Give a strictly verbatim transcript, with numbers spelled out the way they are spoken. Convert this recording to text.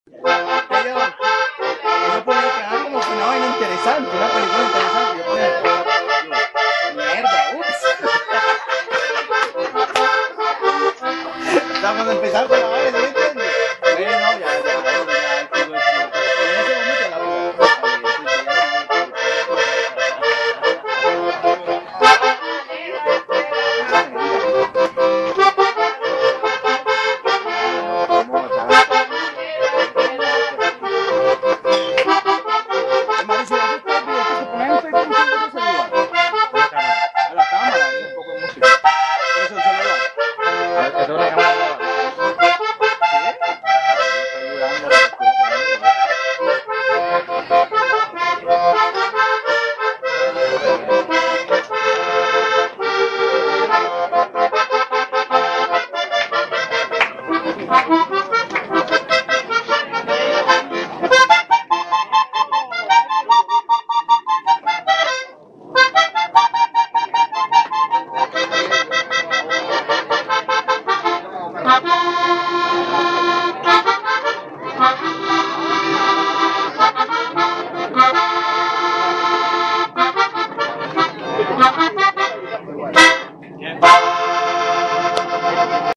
Que yo, yo ponía que era como que una vaina interesante, una película interesante. Yo ponía, mierda, ups. Estamos empezando con la vaina, ¿sí me entiendes? Bueno, no, ya, ya, ya, ya, en ese momento la vida. Thank you.